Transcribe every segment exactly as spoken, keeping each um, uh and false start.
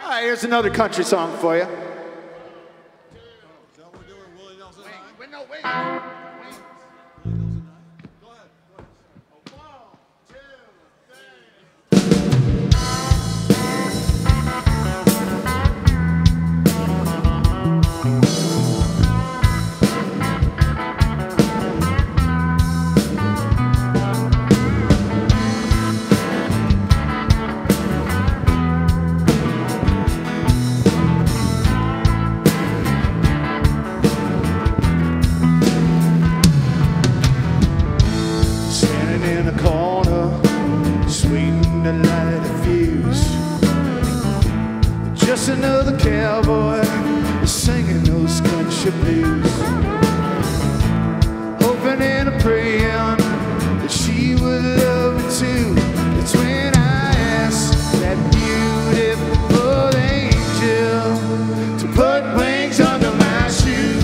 All right, here's another country song for you. Wait, no, wait. In a corner, waiting to light a fuse. Just another cowboy singing those country blues, hoping and praying that she would love me too. It's when I asked that beautiful angel to put wings under my shoe.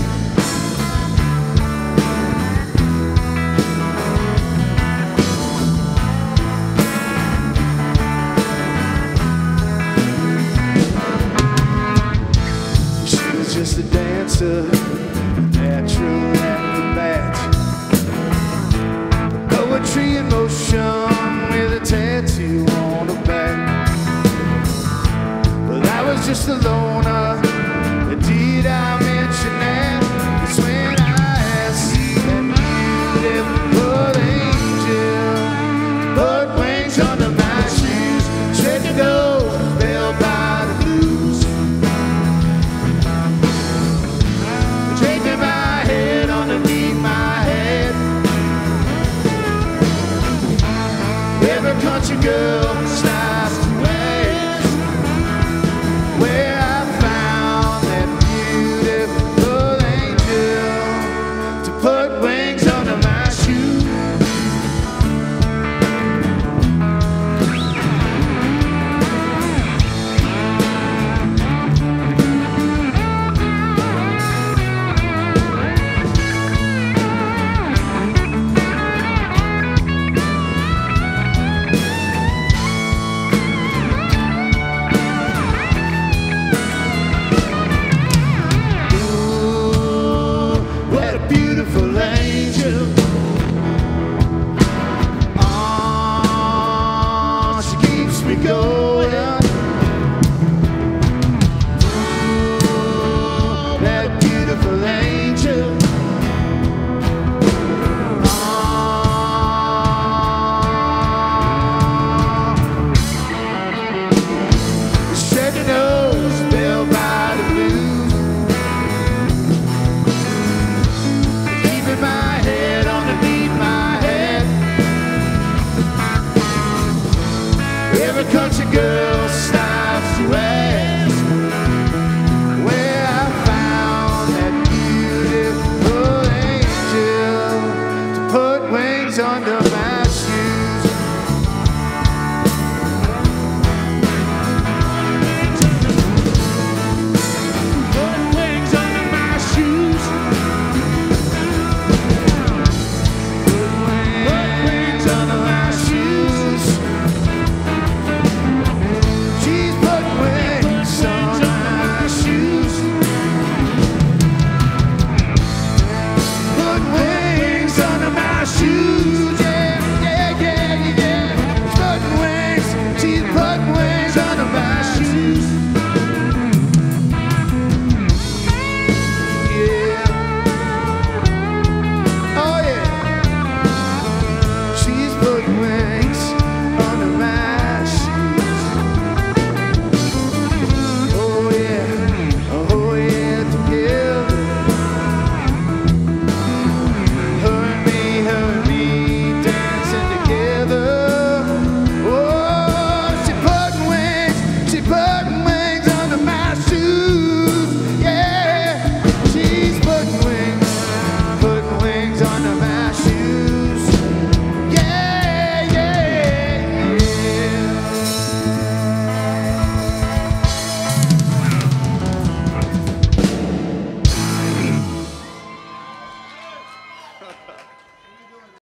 Just a dancer, natural acrobat, poetry in motion with a tattoo on her back. But I was just a loner,